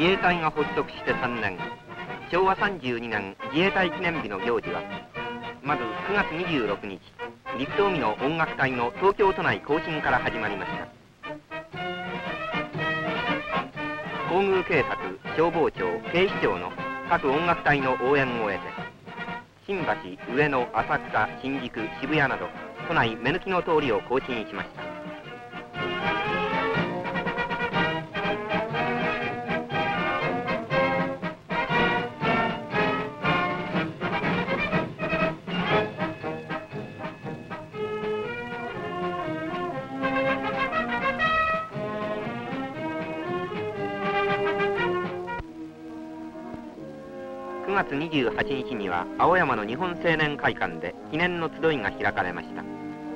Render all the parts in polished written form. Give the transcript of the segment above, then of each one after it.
自衛隊が発足して3年、昭和32年自衛隊記念日の行事は、まず9月26日、陸東海の音楽隊の東京都内行進から始まりました。皇宮警察、消防庁、警視庁の各音楽隊の応援を得て、新橋、上野、浅草、新宿、渋谷など都内目抜きの通りを行進しました。9月28日には青山の日本青年会館で記念の集いが開かれました。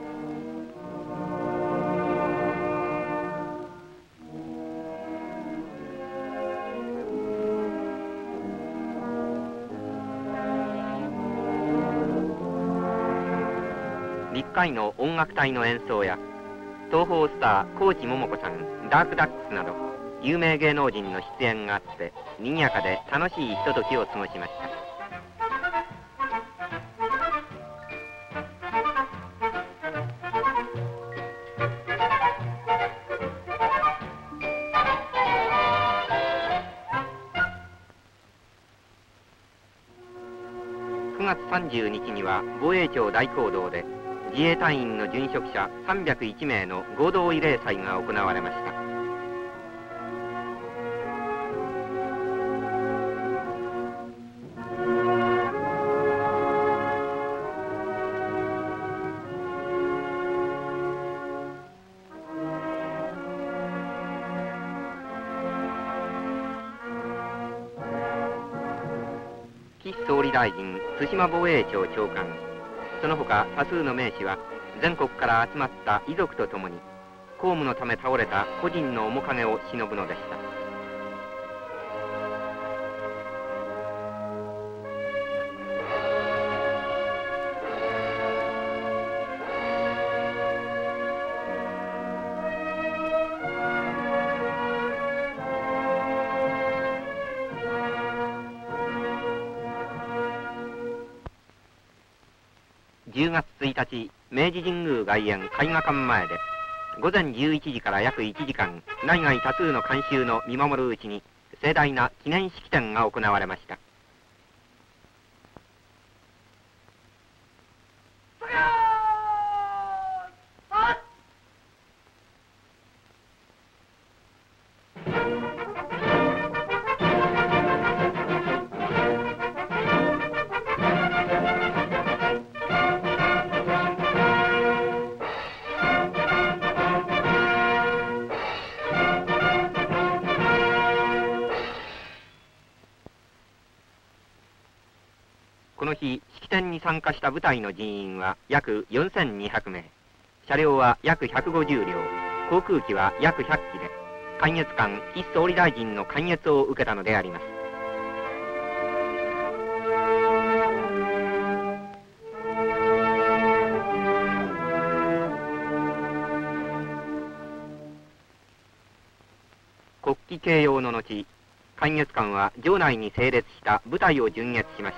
陸海の音楽隊の演奏や東宝スター高知桃子さん、ダークダックスなど有名芸能人の出演があって賑やかで楽しいひとときを過ごしました。9月30日には防衛庁大講堂で自衛隊員の殉職者301名の合同慰霊祭が行われました。岸総理大臣、津島防衛庁長官、その他多数の名士は全国から集まった遺族とともに公務のため倒れた個人の面影を偲ぶのでした。10月1日、明治神宮外苑絵画館前で午前11時から約1時間、内外多数の観衆の見守るうちに盛大な記念式典が行われました。この日、式典に参加した部隊の人員は約4200名、車両は約150両、航空機は約100機で、観謁官、岸総理大臣の観謁を受けたのであります。国旗掲揚の後、観謁官は場内に整列した部隊を巡謁しました。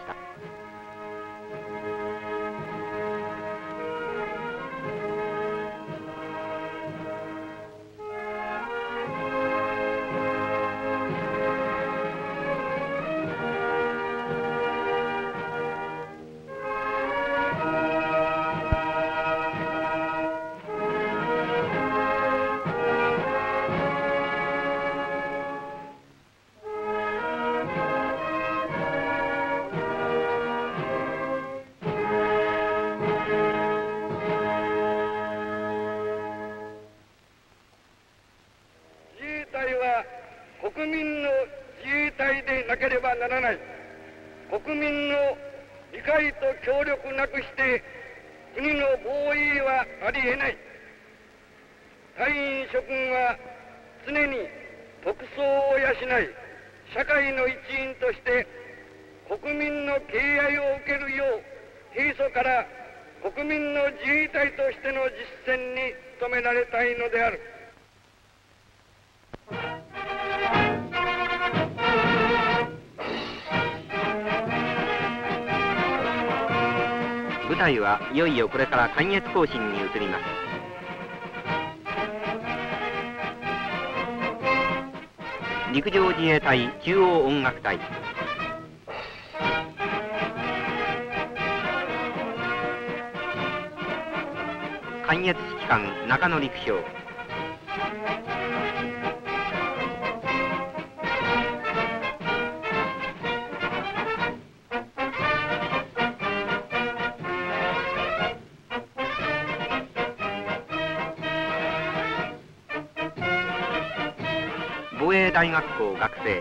国民の自衛隊でなければならない。国民の理解と協力なくして国の防衛はありえない。隊員諸君は常に徳操を養い、社会の一員として国民の敬愛を受けるよう平素から国民の自衛隊としての実践に努められたいのである。 隊はいよいよこれから観閲行進に移ります。陸上自衛隊中央音楽隊、観閲指揮官中野陸将、防衛大学校学生、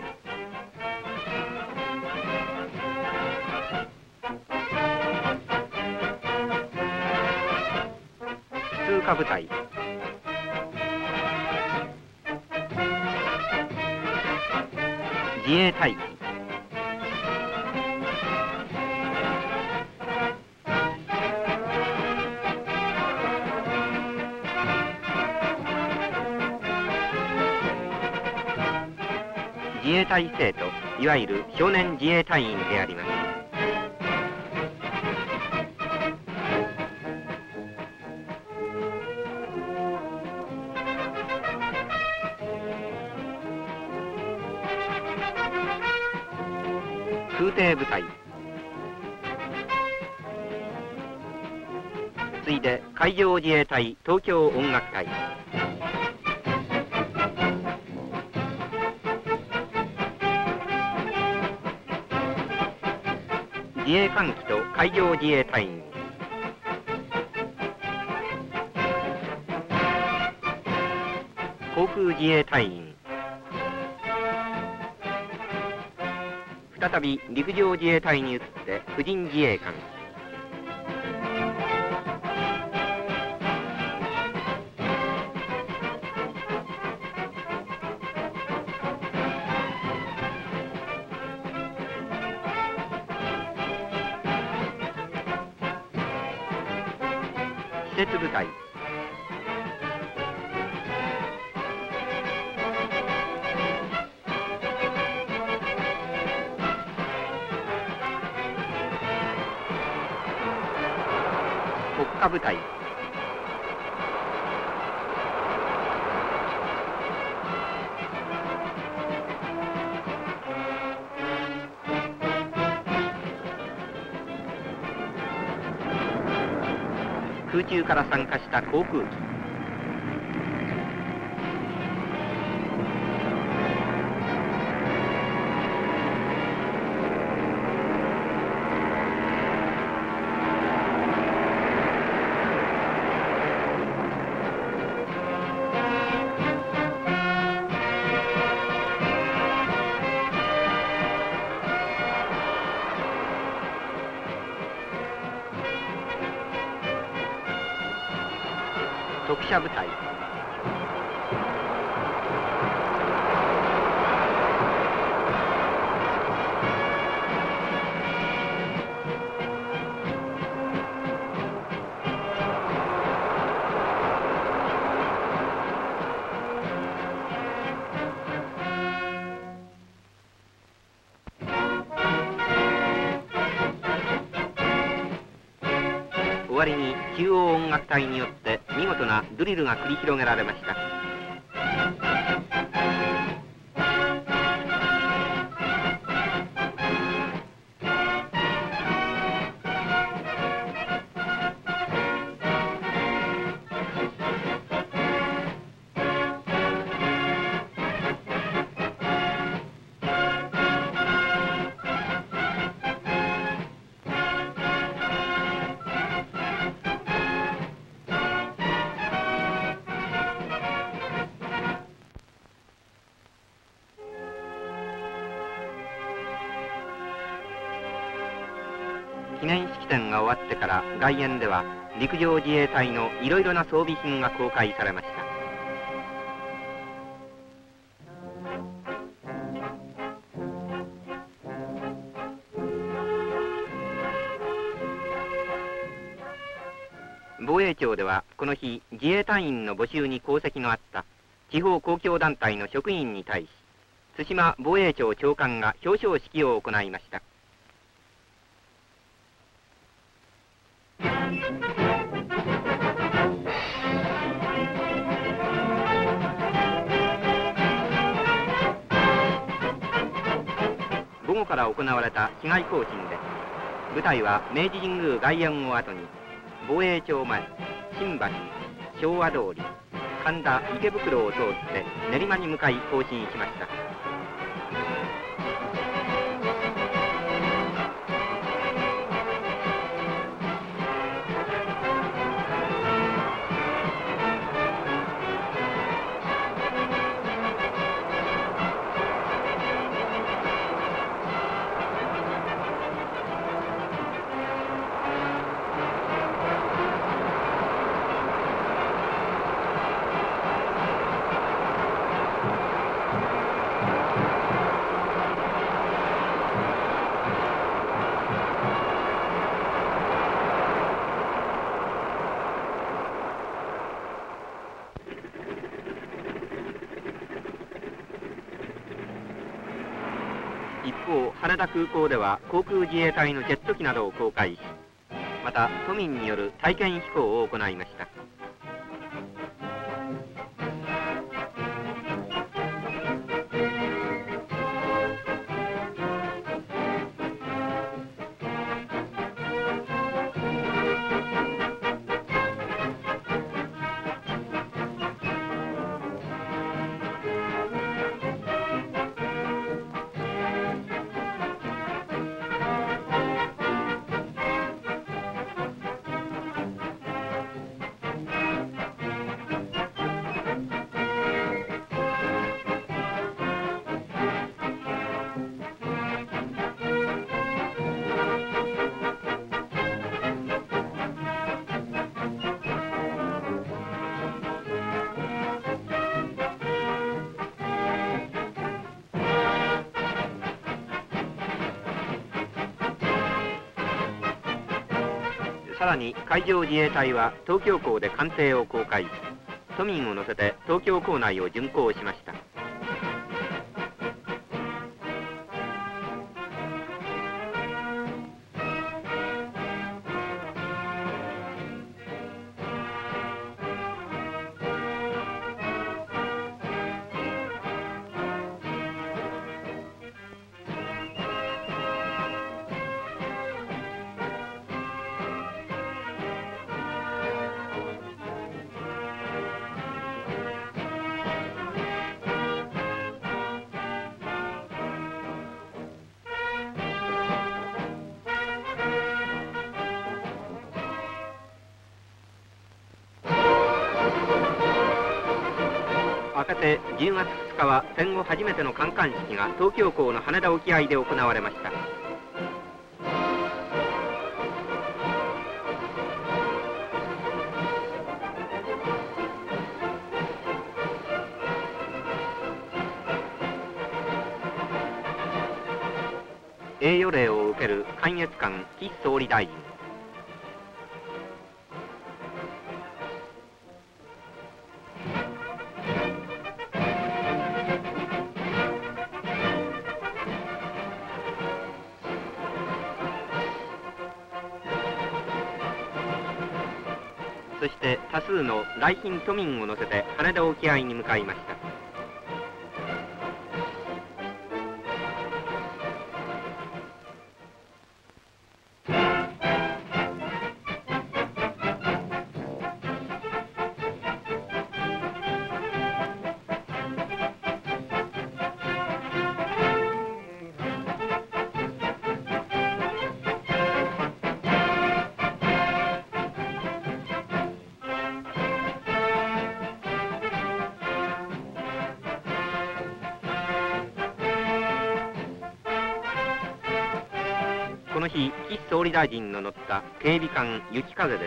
普通科部隊、自衛隊機、自衛隊生徒、いわゆる少年自衛隊員であります。空挺部隊、次いで海上自衛隊東京音楽隊、自衛艦機と海上自衛隊員、航空自衛隊員、再び陸上自衛隊に移って婦人自衛官、施設部隊、国家部隊、空中から参加した航空機、特殊部隊、終わりに中央音楽隊によって見事なドリルが繰り広げられました。記念式典が終わってから外苑では陸上自衛隊のいろいろな装備品が公開されました。防衛庁ではこの日自衛隊員の募集に功績のあった地方公共団体の職員に対し津島防衛庁長官が表彰式を行いました。 午後から行われた市街行進です。舞台は明治神宮外苑を後に防衛庁前、新橋、昭和通り、神田、池袋を通って練馬に向かい行進しました。一方、羽田空港では航空自衛隊のジェット機などを公開し、また都民による体験飛行を行いました。さらに海上自衛隊は東京港で艦艇を公開し、都民を乗せて東京港内を巡航しました。明けて10月2日は戦後初めての観艦式が東京港の羽田沖合で行われました。栄誉礼を受ける観閲官岸総理大臣。そして多数の来賓都民を乗せて羽田沖合に向かいました。この日、岸総理大臣の乗った警備艦雪風です。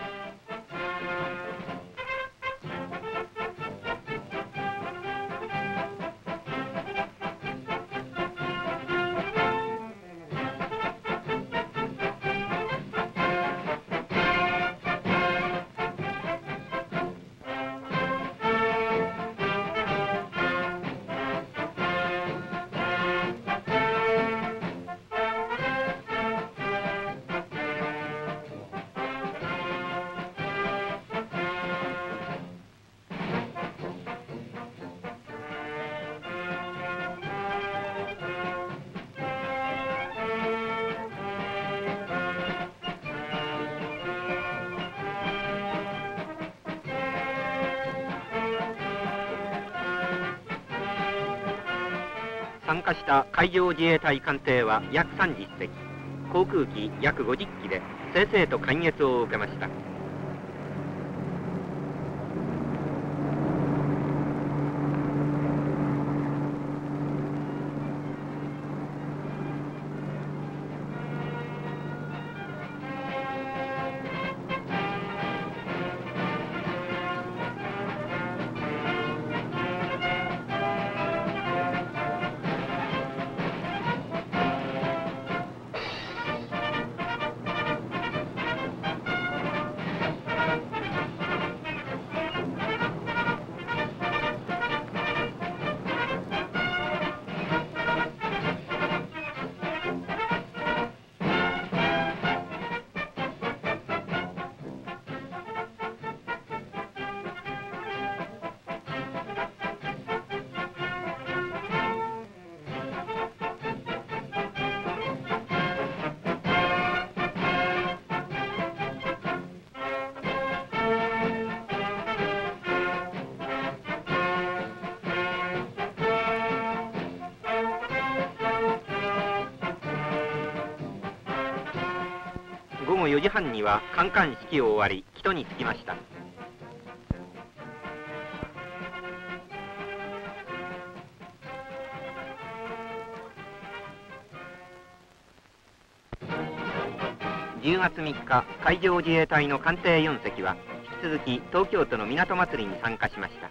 参加した海上自衛隊艦艇は約30隻、航空機約50機で正々と観閲を受けました。午後4時半には観艦式を終わり、帰途に着きました。10月3日、海上自衛隊の艦艇4隻は引き続き東京都の港祭りに参加しました。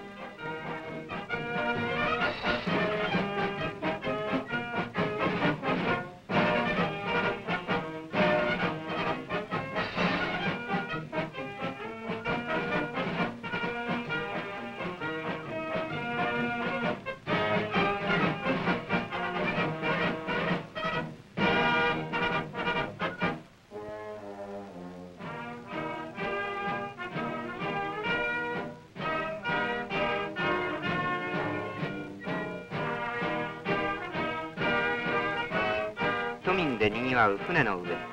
都民でにぎわう船の上。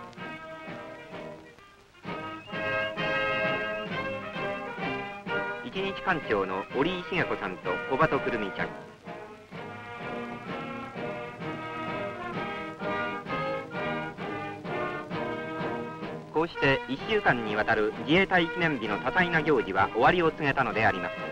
一日艦長の折井茂子さんと小鳩くるみちゃん。こうして1週間にわたる自衛隊記念日の多彩な行事は終わりを告げたのであります。